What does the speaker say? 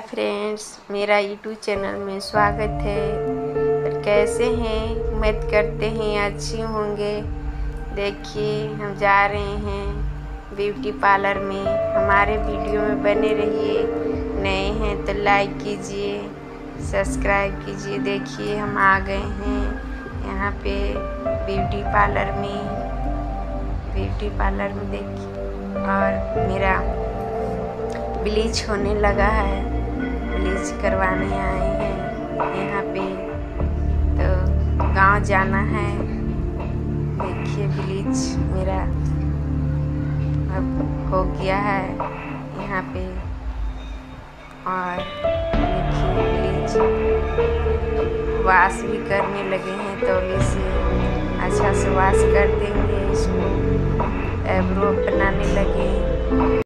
Friends, मेरा YouTube channel में स्वागत है। और कैसे हैं? उम्मीद करते हैं अच्छी होंगे। देखिए, हम जा रहे हैं ब्यूटी पार्लर में। हमारे वीडियो में बने रहिए। नए हैं तो लाइक कीजिए, सब्सक्राइब कीजिए। देखिए, हम आ गए हैं यहाँ पे ब्यूटी पार्लर में। देखिए, और मेरा ब्लीच होने लगा है। ब्लीच करवाने आए हैं यहाँ पे, तो गांव जाना है। देखिए, ब्लीच मेरा अब हो गया है यहाँ पे। और देखिए, ब्लीच वाश भी करने लगे हैं, तो इसे अच्छा से वाश कर देंगे। इसको आईब्रो बनाने लगे।